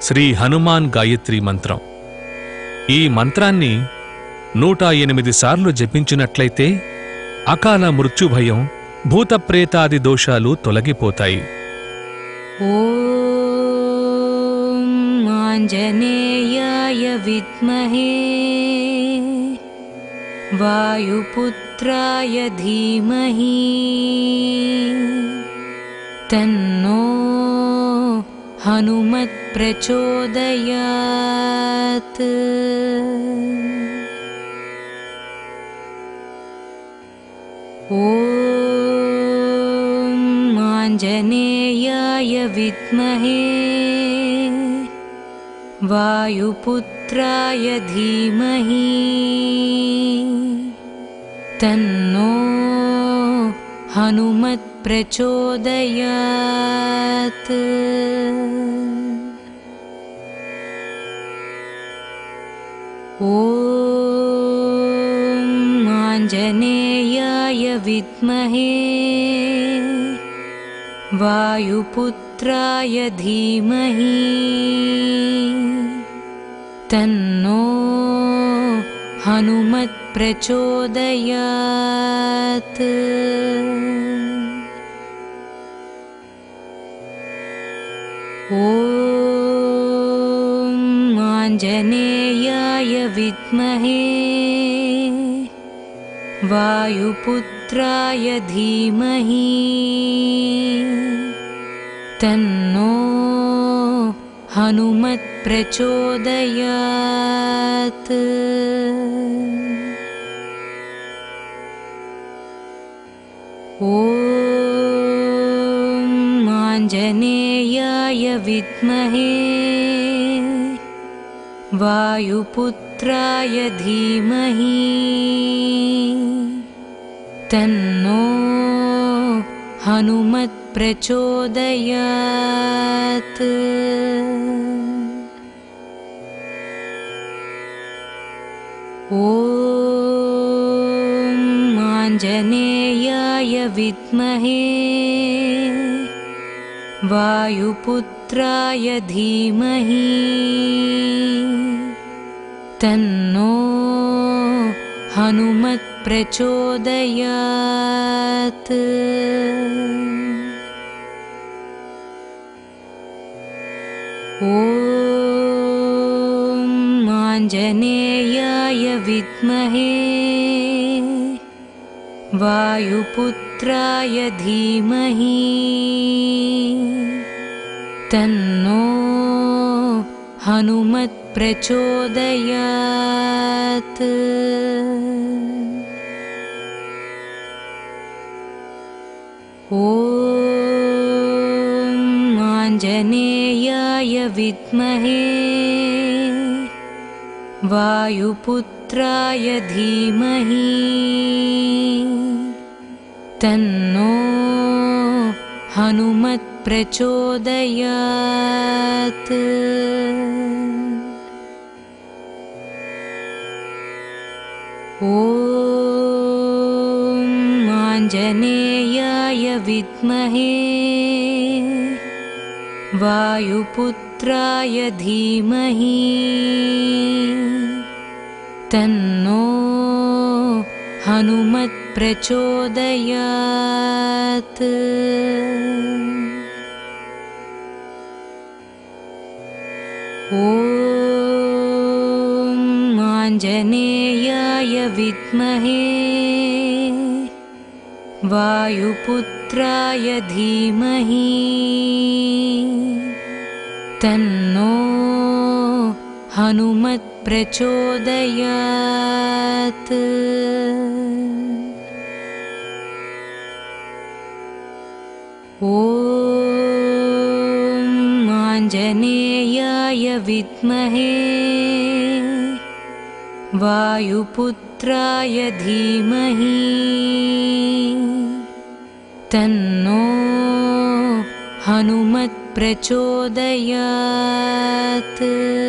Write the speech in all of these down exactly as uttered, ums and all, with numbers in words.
శ్రీ హనుమాన్ గాయత్రి మంత్రం. ఈ మంత్రాన్ని నూట ఎనిమిది సార్లు జపించినట్లయితే అకాల మృత్యుభయం, భూతప్రేతాది దోషాలు తొలగిపోతాయి. ఓం ఆంజనేయాయ విద్మహే వాయుపుత్రాయ ధీమహి తన్నో హనుమత్ ప్రచోదయాత్. ఓం ఆంజనేయాయ విద్మహే వాయుపుత్రాయ ధీమహి తన్నో హనుమత్ ప్రచోదయాత్. ఓం ఆంజనేయాయ విద్మహే వాయుపుత్రాయ ధీమహి తన్నో హనుమత్ ప్రచోదయాత్. ఓం ఆంజనేయాయ విద్మహే వాయుపుత్రాయ ధీమహి తన్నో హనుమత్ ప్రచోదయాత్. ఓం ఆంజనేయాయ విద్మహే వాయుపుత్రాయ ధీమహి తన్నో హనుమత్ ప్రచోదయాత్. ఓం ఆంజనేయాయ విద్మహే వాయుపుత్రాయ ధీమహి తన్నో హనుమత్ ప్రచోదయాత్. ఓం ఆంజనేయాయ విద్మహే వాయుపుత్రాయ ధీమహి తన్నో హనుమత్ ప్రచోదయాత్. ఓం ఆంజనేయాయ విద్మహే వాయుపుత్రాయ ధీమహి తన్నో హనుమత్ ప్రచోదయాత్. ఓం ఆంజనేయాయ విద్మహే వాయుపుత్రాయ ధీమహి తన్నో హనుమత్ ప్రచోదయాత్. ఓం ఆంజనేయాయ విద్మహే వాయుపుత్రాయ ధీమహి తన్నో హనుమత్ ప్రచోదయాత్. ఓం ఆంజనేయాయ విద్మహే వాయుపుత్రాయ ధీమహి తన్నో హనుమత్ ప్రచోదయాత్.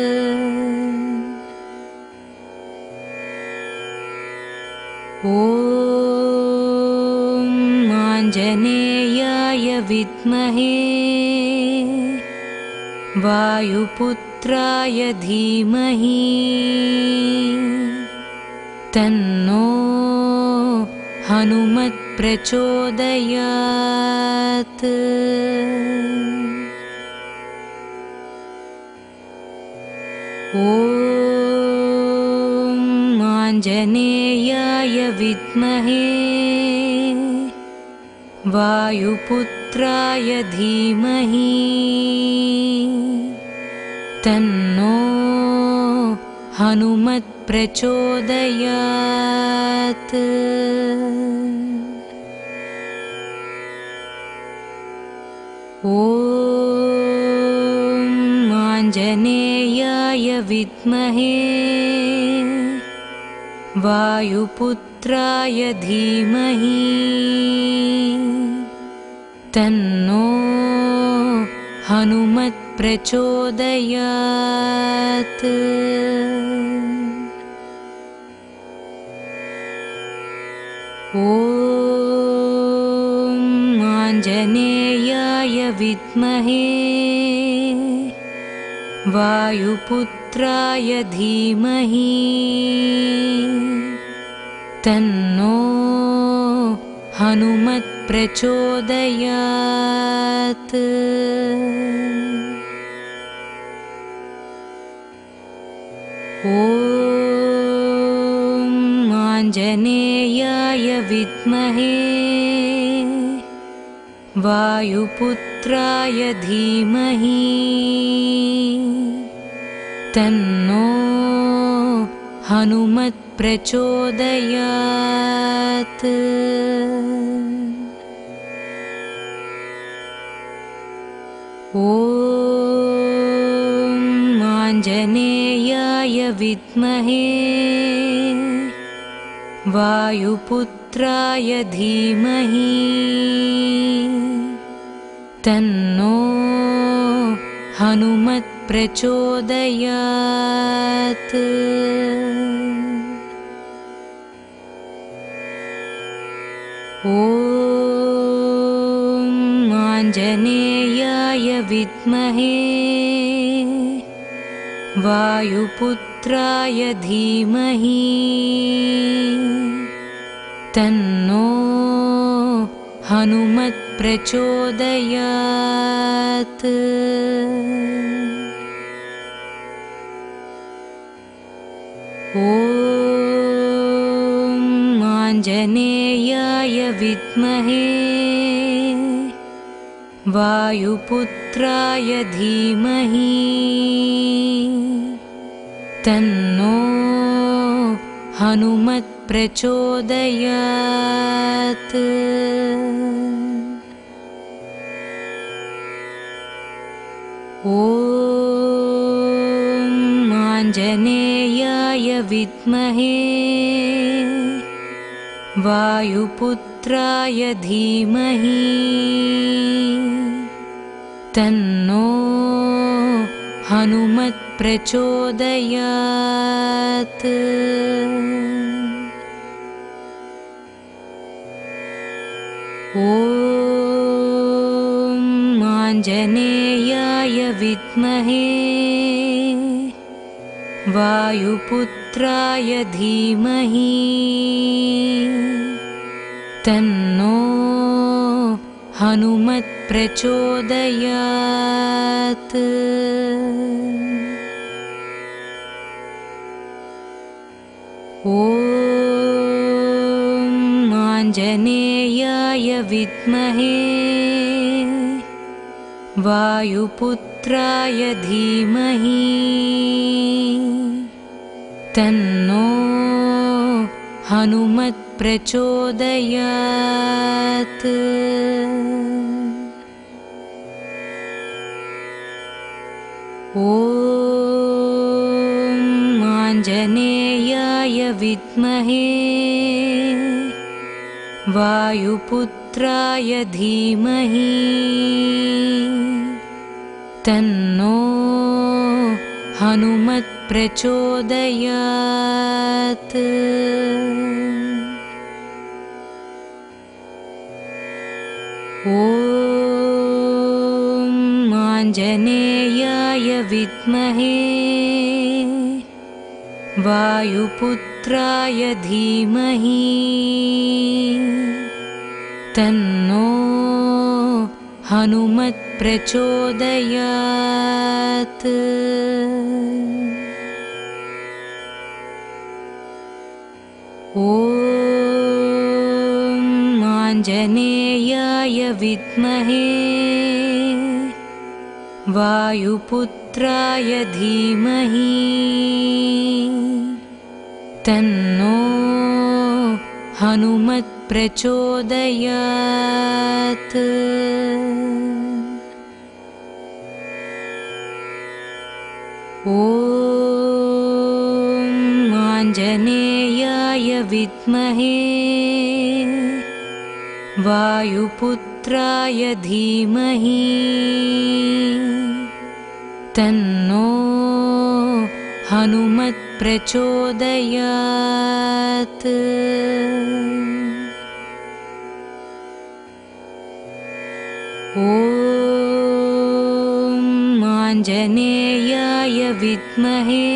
ఓం ఆంజనేయాయ విద్మహే वायुपुत्राय धीमहि तन्नो हनुमत् प्रचोदयात्। ॐ आञ्जनेयाय विद्महे वायुपुत्राय धीमहि तन्नो हनुमत् प्रचोदयात्। ॐ आञ्जनेयाय विद्महे वायुपुत्राय धीमहि तन्नो हनुमत् प्रचोदयात्। ॐ आञ्जनेयाय विद्महे वायुपुत्राय धीमहि तन्नो हनुमत् प्रचोदयात्। ॐ आञ्जनेयाय विद्महे वायुपुत्राय धीमहि तन्नो हनुमत् प्रचोदयात्। ॐ आञ्जनेयाय विद्महे वायुपुत्राय धीमहि तन्नो हनुमत् प्रचोदयात्। ॐ आञ्जनेयाय विद्महे वायुपुत्राय धीमहि तन्नो हनुमत् प्रचोदयात्। ॐ आञ्जनेयाय विद्महे वायुपुत्राय धीमहि तन्नो हनुमत् प्रचोदयात्। ॐ आञ्जनेयाय विद्महे वायुपुत्राय धीमहि तन्नो हनुमत् प्रचोदयात्। ॐ आञ्जनेयाय विद्महे वायुपुत्राय धीमहि तन्नो हनुमत् प्रचोदयात्। ॐ आञ्जनेयाय विद्महे वायुपुत्राय धीमहि तन्नो हनुमत् प्रचोदयात्। ॐ आञ्जनेयाय विद्महे वायुपुत्राय धीमहि तन्नो हनुमत् प्रचोदयात्। ॐ आञ्जनेयाय विद्महे वायुपुत्राय धीमहि तन्नो हनुमत् प्रचोदयात्। ॐ आञ्जनेयाय विद्महे वायुपुत्राय धीमहि तन्नो हनुमत् प्रचोदयात्। ॐ आञ्जनेयाय विद्महे वायुपुत्राय धीमहि तन्नो हनुमत् प्रचोदयात्। ॐ आञ्जनेयाय विद्महे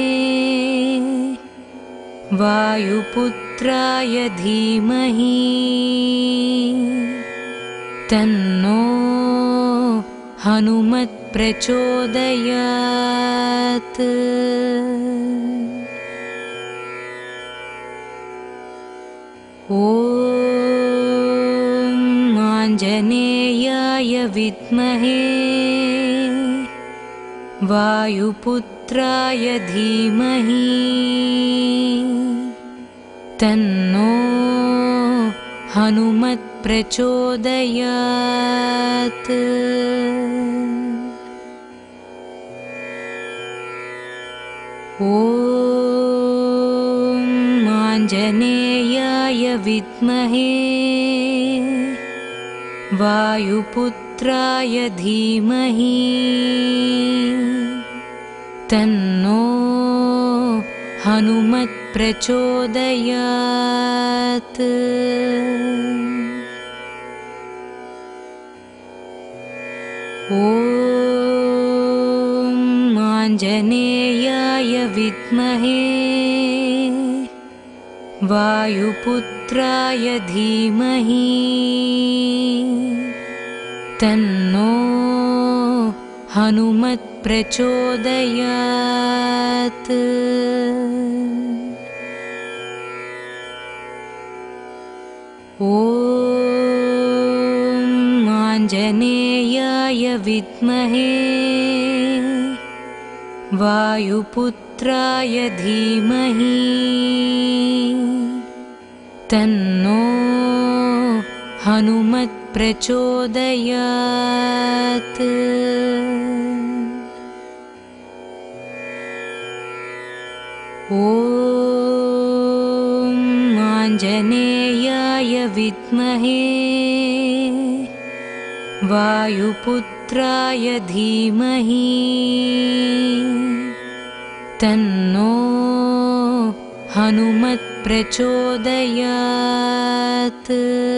वायुपुत्राय धीमहि तन्नो हनुमत् प्रचोदयात्। ॐ आञ्जनेयाय विद्महे वायुपुत्राय धीमहि तन्नो हनुमत् प्रचोदयात्। ॐ आञ्जनेयाय विद्महे वायुपुत्राय धीमहि तन्नो हनुमत् प्रचोदयात्। ॐ आञ्जनेयाय विद्महे वायुपुत्राय धीमहि तन्नो हनुमत् प्रचोदयात्। ॐ आञ्जनेयाय विद्महे वायुपुत्राय धीमहि तन्नो हनुमत् प्रचोदयात्। ॐ आञ्जनेयाय विद्महे वायुपुत्राय धीमहि तन्नो हनुमत् प्रचोदयात्।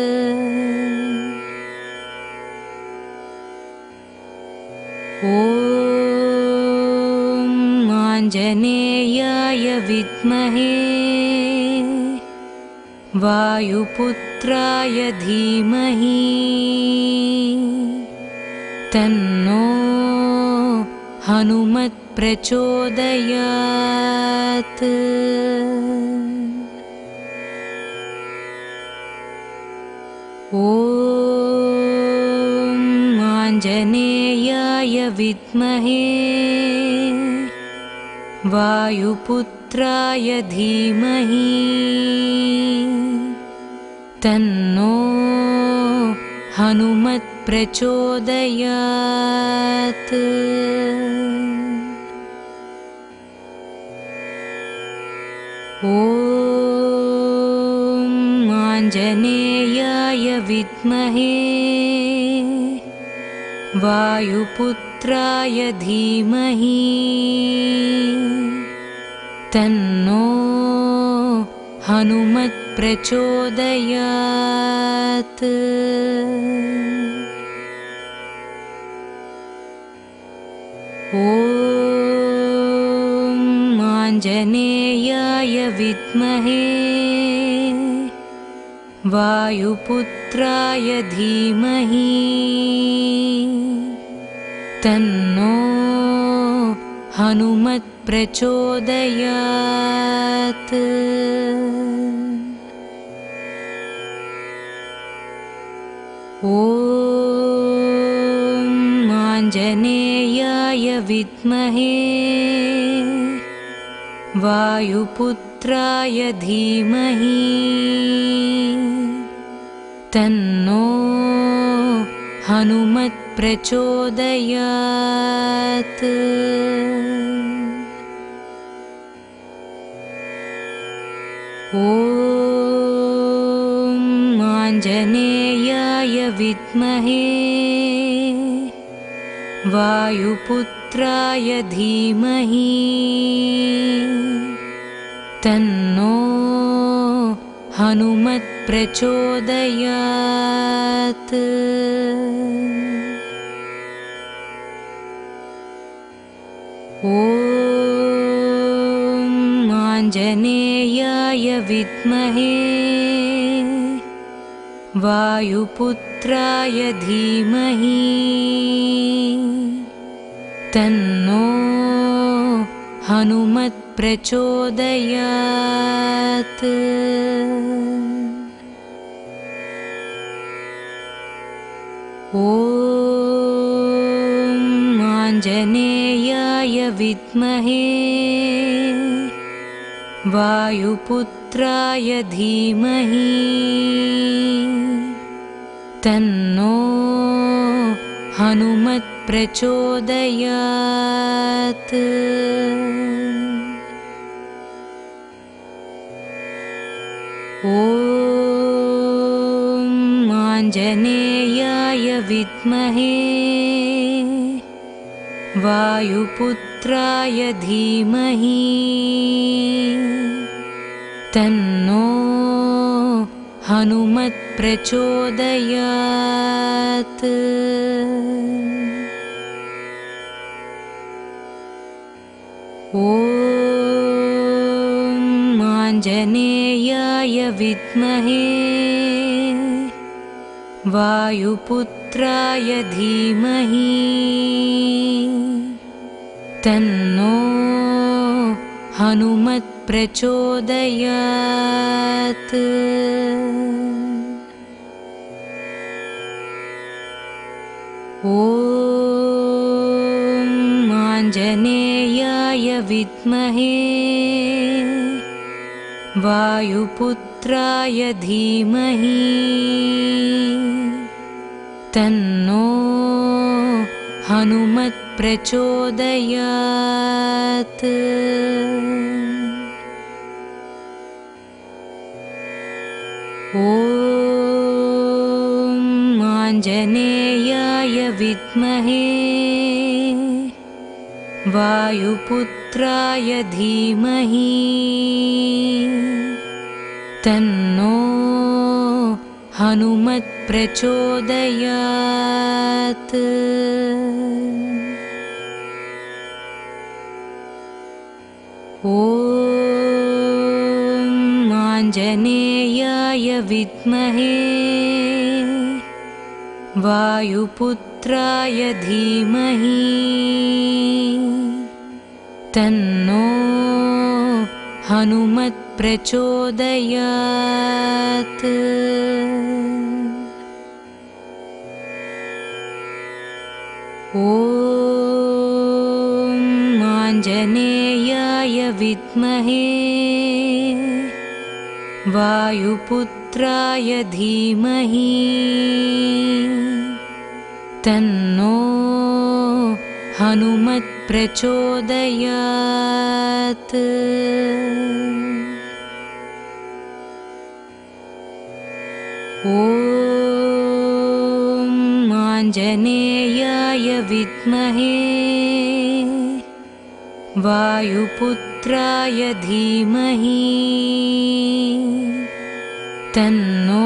ॐ आञ्जनेयाय विद्महे वायुपुत्राय धीमहि तन्नो हनुमत् प्रचोदयात्। ॐ आञ्जनेयाय विद्महे वायुपुत्राय धीमहि तन्नो हनुमत् प्रचोदयात्। ॐ आञ्जनेयाय विद्महे वायुपुत्राय धीमहि तन्नो हनुमत् प्रचोदयात्। ॐ ॐ आञ्जनेयाय विद्महे वायुपुत्राय धीमहि तन्नो हनुमत् प्रचोदयात्। ॐ आञ्जनेयाय विद्महे वायुपुत्राय धीमहि तन्नो हनुमत् प्रचोदयात्। ॐ आञ्जनेयाय विद्महे वायुपुत्राय धीमहि तन्नो हनुमत् प्रचोदयात्। ॐ आञ्जनेयाय विद्महे वायुपुत्राय धीमहि तन्नो हनुमत् प्रचोदयात्। ॐ आञ्जनेयाय विद्महे वायुपुत्राय धीमहि तन्नो हनुमत् प्रचोदयात्। ॐ आञ्जनेयाय विद्महे वायुपुत्राय धीमहि तन्नो हनुमत् प्रचोदयात्। ॐ आञ्जनेयाय विद्महे वायुपुत्राय धीमहि तन्नो हनुमत् प्रचोदयात्। ॐ आञ्जनेयाय विद्महे वायुपुत्राय धीमहि तन्नो हनुमत् प्रचोदयात्। ॐ आञ्जनेयाय विद्महे वायुपुत्राय धीमहि तन्नो हनुमत् प्रचोदयात्। ॐ आञ्जनेयाय विद्महे वायुपुत्राय धीमहि तन्नो हनुमत् प्रचोदयात्। ॐ आञ्जनेयाय विद्महे वायुपुत्राय धीमहि तन्नो हनुमत् प्रचोदयात्। ॐ आञ्जनेयाय विद्महे वायुपुत्राय धीमहि तन्नो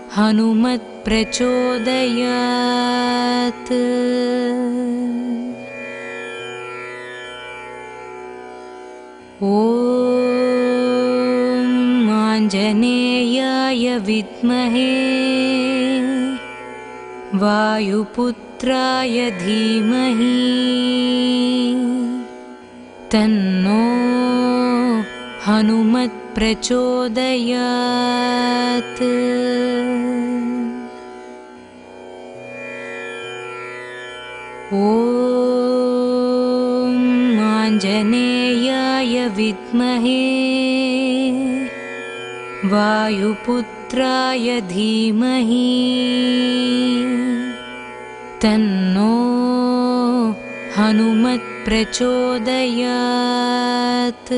हनुमत् प्रचोदयात्। ॐ ॐ आञ्जनेयाय विद्महे वायुपुत्राय धीमहि तन्नो हनुमत् प्रचोदयात्। ॐ आञ्जनेयाय विद्महे वायुपुत्राय धीमहि तन्नो हनुमत् प्रचोदयात्।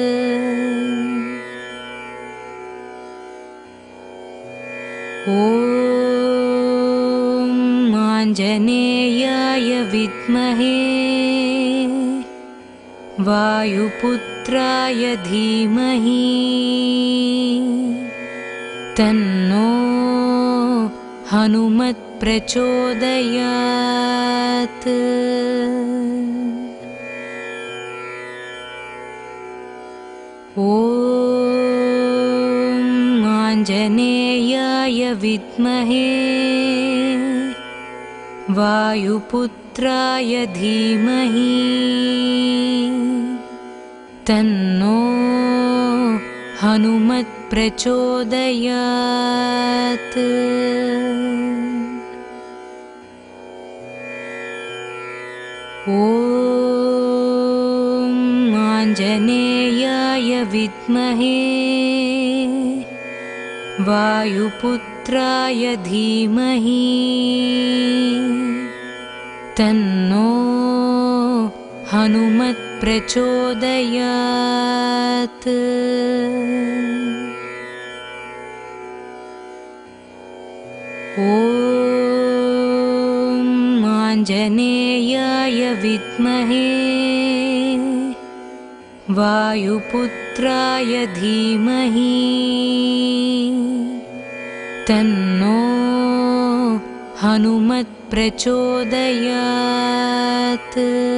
ॐ आञ्जनेयाय विद्महे वायुपुत्राय धीमहि तन्नो हनुमत् प्रचोदयात्। ॐ आञ्जनेयाय विद्महे वायुपुत्राय धीमहि तन्नो हनुमत् प्रचोदयात्। ॐ आञ्जनेयाय विद्महे वायुपुत्राय धीमहि तन्नो हनुमत् प्रचोदयात्। ॐ आञ्जनेयाय विद्महे वायुपुत्राय धीमहि तन्नो हनुमत् प्रचोदयात्।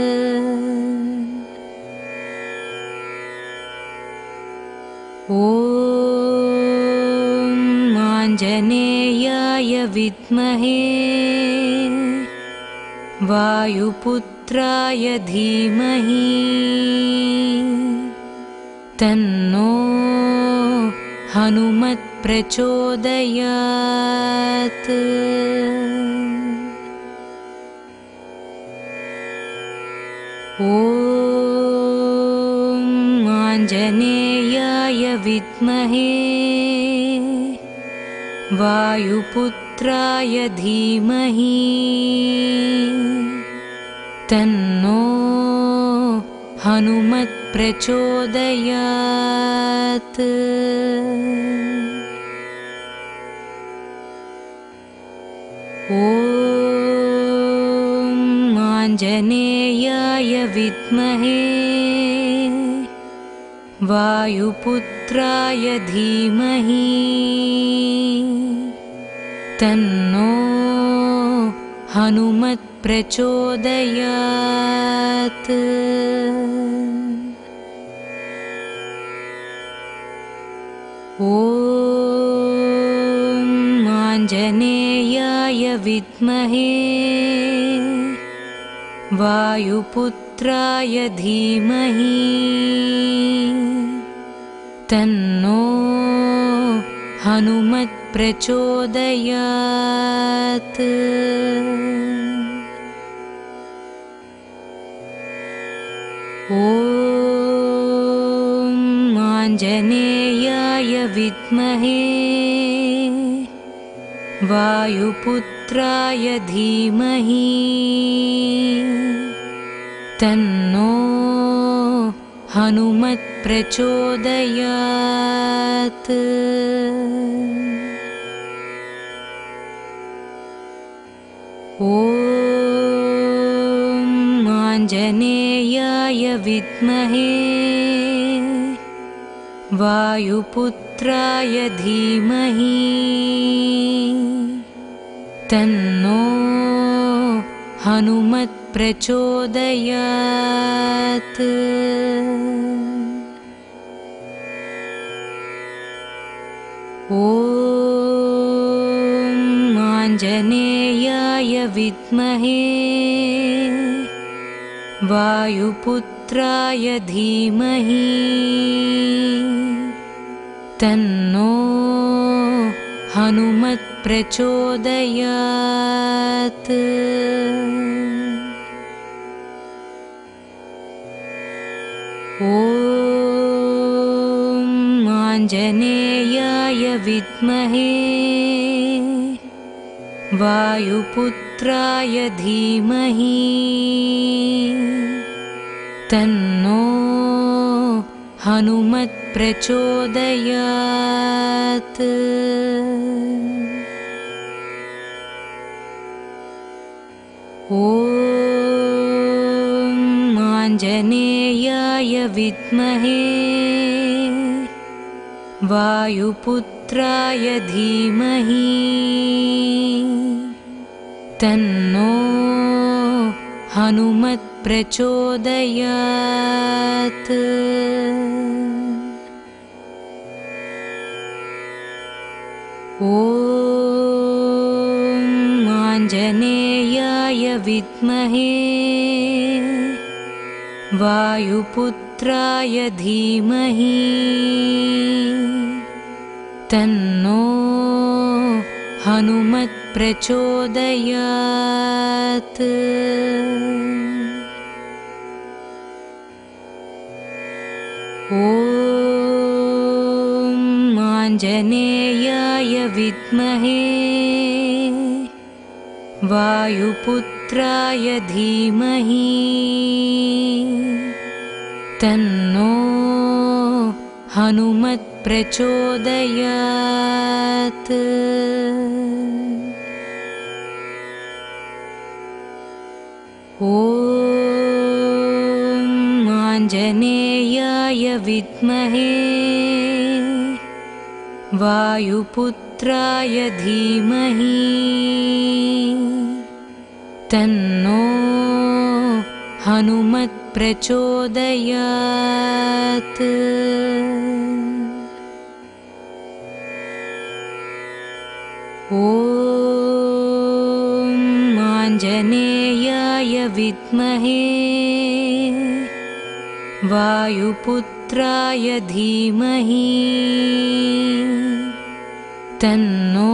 ॐ आञ्जनेयाय विद्महे वायुपुत्राय धीमहि तन्नो हनुमत् प्रचोदयात्। ॐ आञ्जनेयाय विद्महे वायुपुत्राय धीमहि तन्नो हनुमत् प्रचोदयात्। ॐ आञ्जनेयाय विद्महे वायुपुत्राय धीमहि तन्नो हनुमत् प्रचोदयात्। ॐ आञ्जनेयाय विद्महे वायुपुत्राय धीमहि तन्नो हनुमत् प्रचोदयात्। ॐ आञ्जनेयाय विद्महे वायुपुत्राय धीमहि तन्नो हनुमत् प्रचोदयात्। ॐ आञ्जनेयाय विद्महे वायुपुत्राय धीमहि तन्नो हनुमत् प्रचोदयात्। ॐ ॐ आञ्जनेयाय विद्महे वायुपुत्राय धीमहि तन्नो हनुमत् प्रचोदयात्। ॐ आञ्जनेयाय विद्महे वायुपुत्राय धीमहि तन्नो हनुमत् प्रचोदयात्। ॐ आञ्जनेयाय विद्महे वायुपुत्राय धीमहि तन्नो हनुमत् प्रचोदयात्। ॐ आञ्जनेयाय विद्महे वायुपुत्राय धीमहि तन्नो हनुमत् प्रचोदयात्। ॐ आञ्जनेयाय विद्महे वायुपुत्राय धीमहि तन्नो हनुमत् प्रचोदयात्। ॐ आञ्जनेयाय विद्महे वायुपुत्राय धीमहि तन्नो हनुमत् प्रचोदयात्। ॐ आञ्जनेयाय विद्महे वायुपुत्राय धीमहि तन्नो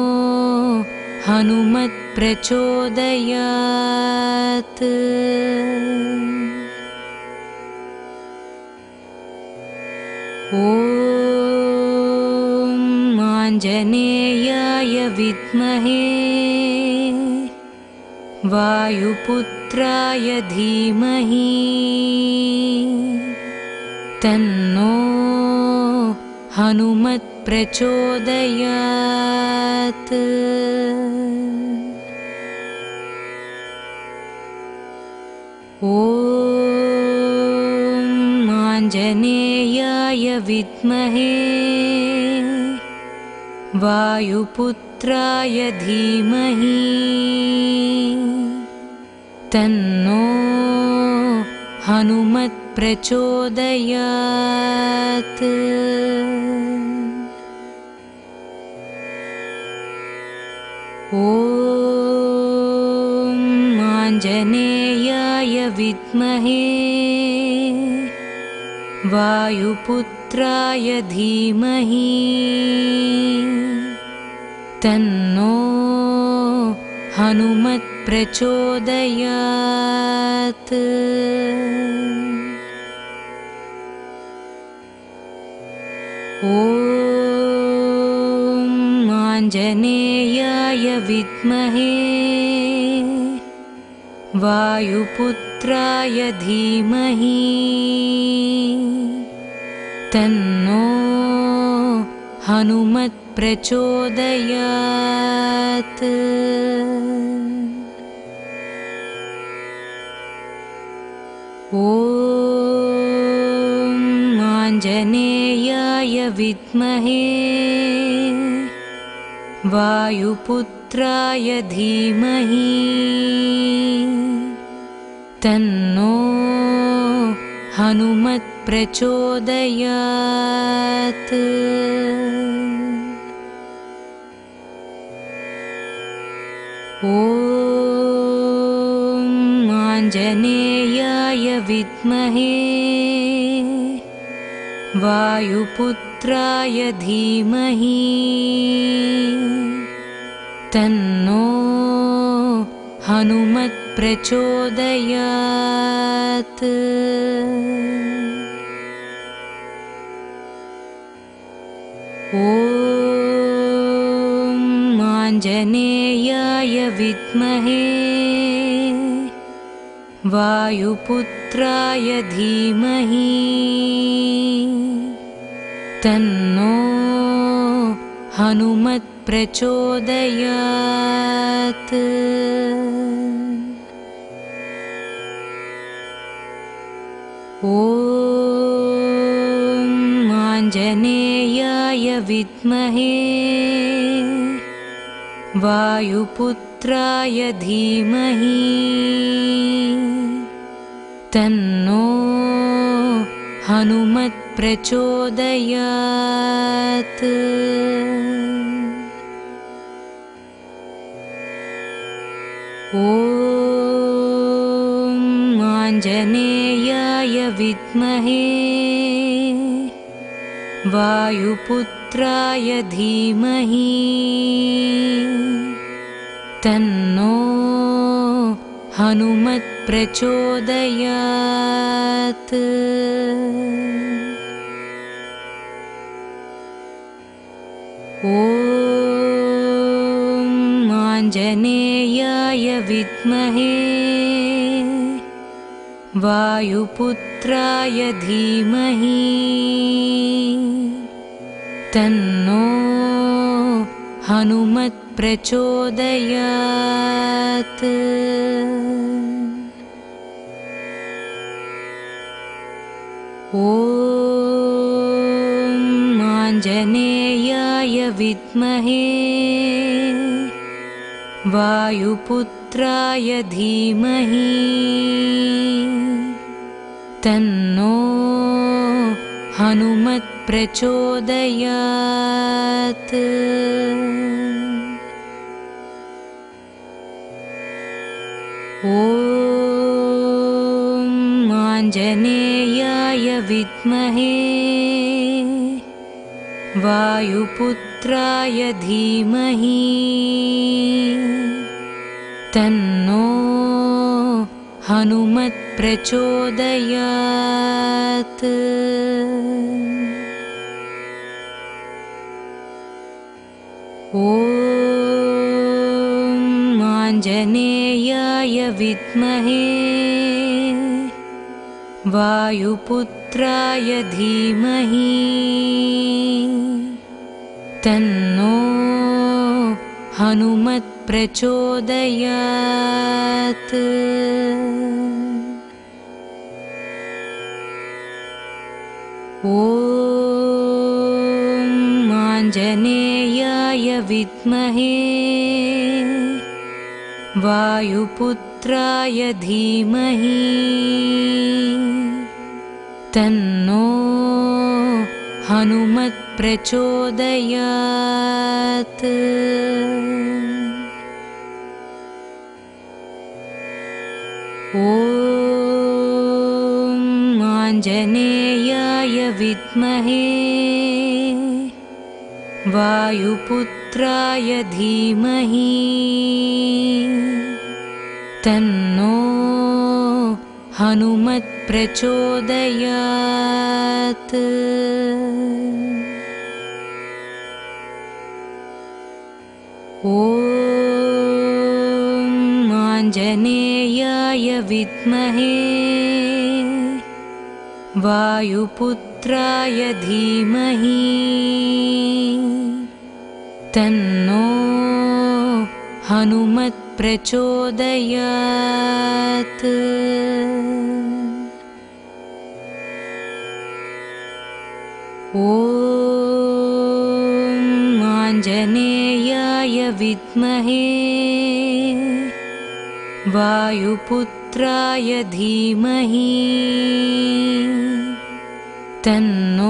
हनुमत् प्रचोदयात्। ॐ आञ्जनेयाय विद्महे वायुपुत्राय धीमहि तन्नो हनुमत् प्रचोदयात्। ॐ आञ्जनेयाय विद्महे वायुपुत्राय धीमहि तन्नो हनुमत् प्रचोदयात्। ॐ आञ्जनेयाय विद्महे वायुपुत्राय धीमहि तन्नो हनुमत् प्रचोदयात्। ॐ आञ्जनेयाय विद्महे वायुपुत्राय धीमहि तन्नो हनुमत् प्रचोदयात्। ॐ आञ्जनेयाय विद्महे वायुपुत्राय धीमहि तन्नो हनुमत् प्रचोदयात्। ॐ ॐ आञ्जनेयाय विद्महे वायुपुत्राय धीमहि तन्नो हनुमत् प्रचोदयात्। ॐ आञ्जनेयाय विद्महे वायुपुत्राय धीमहि तन्नो हनुमत् प्रचोदयात्। ॐ आञ्जनेयाय विद्महे वायुपुत्राय धीमहि तन्नो हनुमत् प्रचोदयात्। ॐ आञ्जनेयाय विद्महे वायुपुत्राय धीमहि तन्नो हनुमत् प्रचोदयात्। ॐ आञ्जनेयाय विद्महे वायुपुत्राय धीमहि तन्नो हनुमत् प्रचोदयात्। ॐ आञ्जनेयाय विद्महे वायुपुत्राय धीमहि तन्नो हनुमत् प्रचोदयात्। ॐ आञ्जनेयाय विद्महे वायुपुत्राय धीमहि तन्नो हनुमत् प्रचोदयात्। ॐ आञ्जनेयाय विद्महे वायुपुत्राय धीमहि तन्नो हनुमत् प्रचोदयात्। ॐ आञ्जनेयाय विद्महे वायुपुत्राय धीमहि तन्नो हनुमत् प्रचोदयात्। ॐ आञ्जनेयाय विद्महे वायुपुत्राय धीमहि तन्नो हनुमत् प्रचोदयात्। ॐ आञ्जनेयाय विद्महे वायुपुत्राय धीमहि तन्नो हनुमत् प्रचोदयात्। ॐ आञ्जनेयाय विद्महे वायुपुत्राय धीमहि तन्नो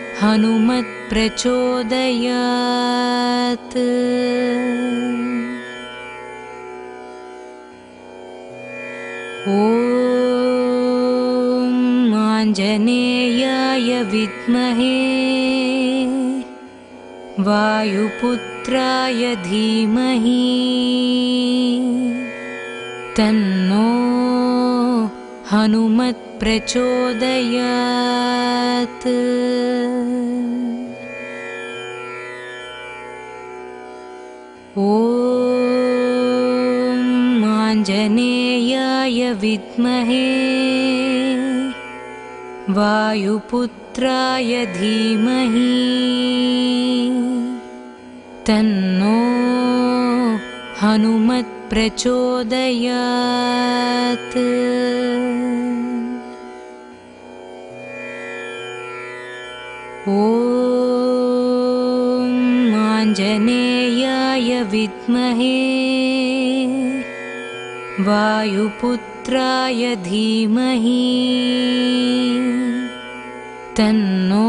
हनुमत् प्रचोदयात्। ॐ ॐ आञ्जनेयाय विद्महे वायुपुत्राय धीमहि तन्नो हनुमत् प्रचोदयात्। ॐ आञ्जनेयाय विद्महे वायुपुत्राय धीमहि तन्नो हनुमत् प्रचोदयात्। ॐ आञ्जनेयाय विद्महे वायुपुत्राय धीमहि तन्नो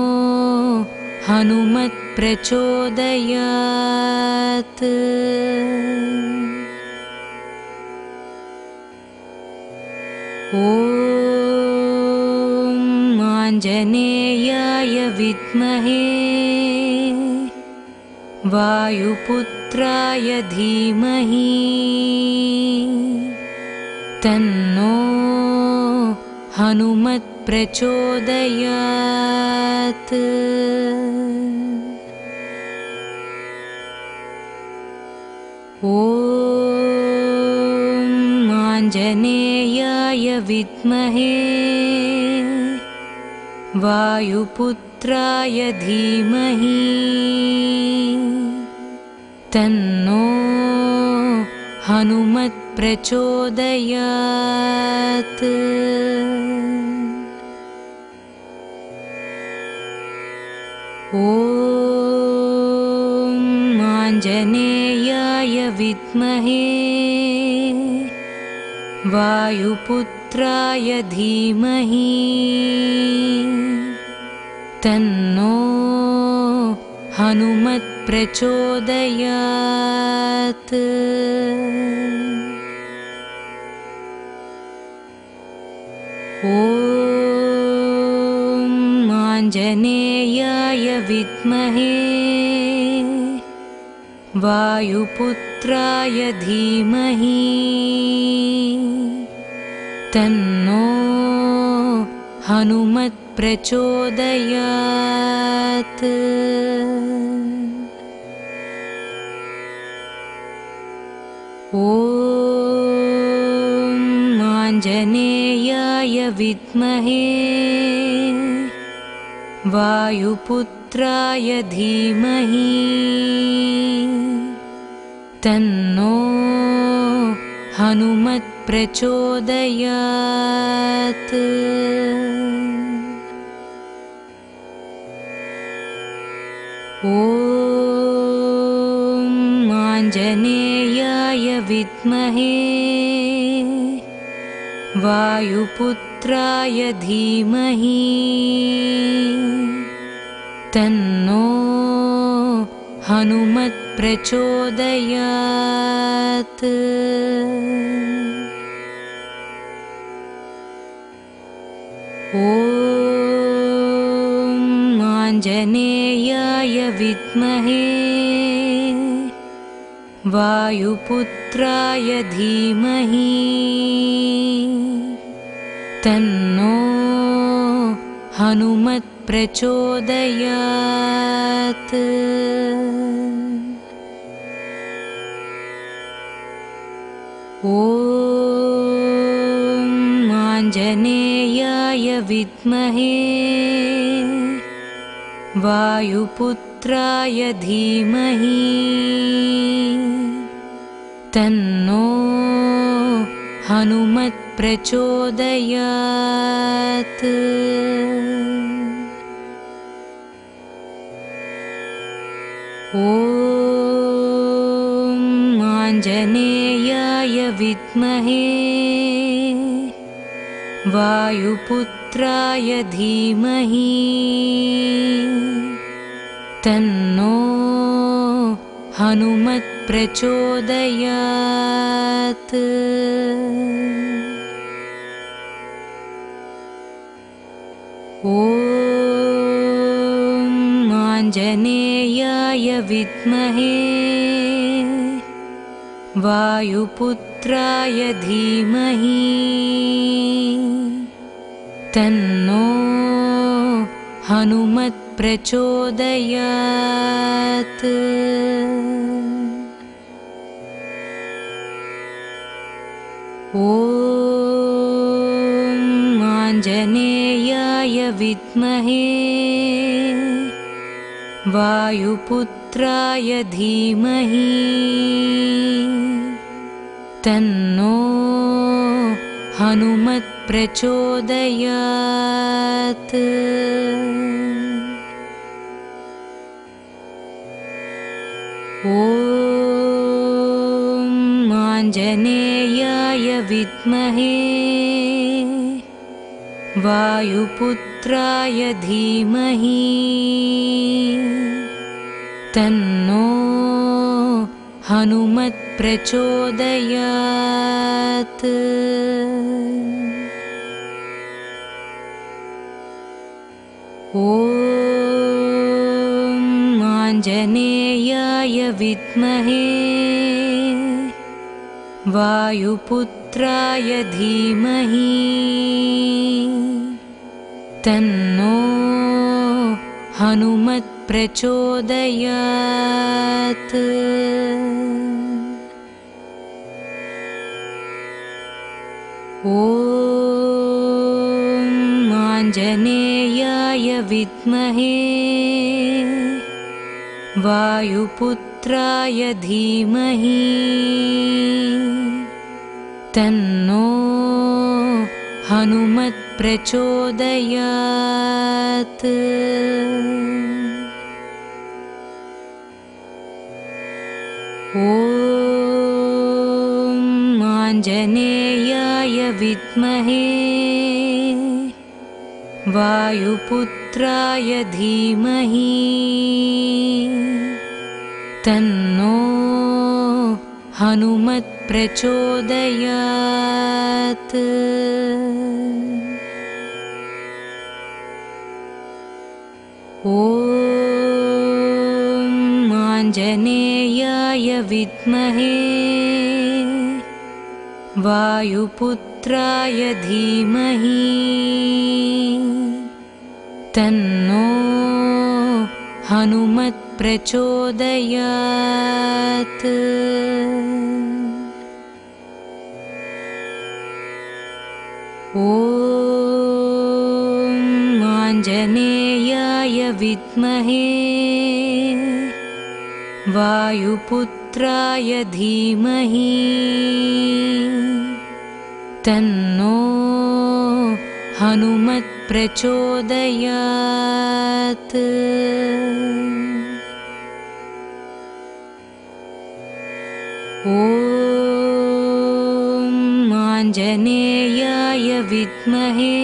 हनुमत् प्रचोदयात्। ॐ आञ्जनेयाय विद्महे वायुपुत्राय धीमहि तन्नो हनुमत् प्रचोदयात्। ॐ आञ्जनेयाय विद्महे वायुपुत्राय धीमहि तन्नो हनुमत् प्रचोदयात्। ॐ आञ्जनेयाय विद्महे वायुपुत्राय धीमहि तन्नो हनुमत् प्रचोदयात्। ॐ आञ्जनेयाय विद्महे वायुपुत्राय धीमहि तन्नो हनुमत् प्रचोदयात्। ॐ आञ्जनेयाय विद्महे वायुपुत्राय धीमहि तन्नो हनुमत् प्रचोदयात्। ॐ आञ्जनेयाय विद्महे वायुपुत्राय धीमहि तन्नो हनुमत् प्रचोदयात्। ॐ आञ्जनेयाय विद्महे वायुपुत्राय धीमहि तन्नो हनुमत् प्रचोदयात्। ॐ आञ्जनेयाय विद्महे वायुपुत्राय धीमहि तन्नो हनुमत् प्रचोदयात्। ॐ आञ्जनेयाय विद्महे वायुपुत्राय धीमहि तन्नो हनुमत् प्रचोदयात्। ॐ ॐ आञ्जनेयाय विद्महे वायुपुत्राय धीमहि तन्नो हनुमत् प्रचोदयात्। ॐ आञ्जनेयाय विद्महे वायुपुत्राय धीमहि तन्नो हनुमत् प्रचोदयात्। ॐ आञ्जनेयाय विद्महे वायुपुत्राय धीमहि तन्नो हनुमत् प्रचोदयात्। ॐ आञ्जनेयाय विद्महे वायुपुत्राय धीमहि तन्नो हनुमत् प्रचोदयात्। ॐ आञ्जनेयाय विद्महे वायुपुत्राय धीमहि तन्नो हनुमत् प्रचोदयात्। ॐ आञ्जनेयाय विद्महे वायुपुत्राय धीमहि तन्नो हनुमत् प्रचोदयात्। ॐ आञ्जनेयाय विद्महे वायुपुत्राय धीमहि तन्नो हनुमत् प्रचोदयात्। ॐ आञ्जनेयाय विद्महे वायुपुत्राय धीमहि तन्नो हनुमत् प्रचोदयात्। ॐ आञ्जनेयाय विद्महे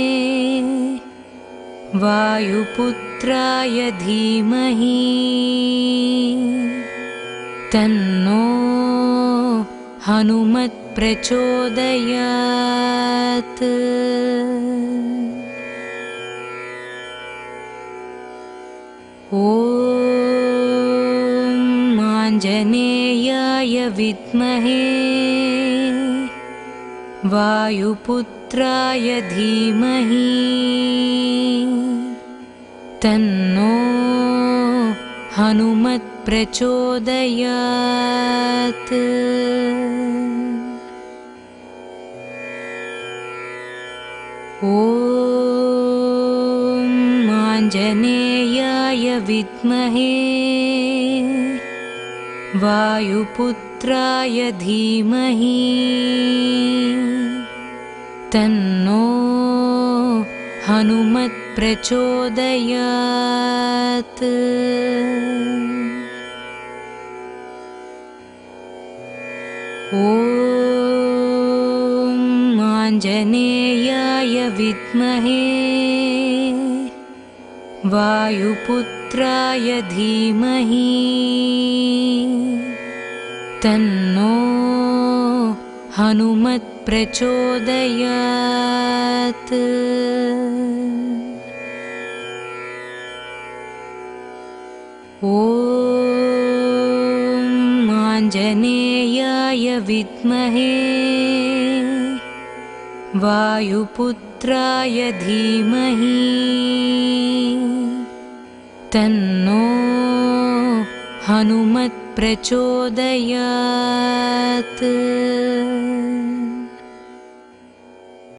वायुपुत्राय धीमहि तन्नो हनुमत् प्रचोदयात्। ॐ आञ्जनेयाय विद्महे वायुपुत्राय धीमहि तन्नो हनुमत् प्रचोदयात्। ॐ आञ्जनेयाय विद्महे वायुपुत्राय धीमहि तन्नो हनुमत् प्रचोदयात्। ॐ आञ्जनेयाय विद्महे वायुपुत्राय धीमहि तन्नो हनुमत् प्रचोदयात्। ॐ ॐ आञ्जनेयाय विद्महे वायुपुत्राय धीमहि तन्नो हनुमत् प्रचोदयात्।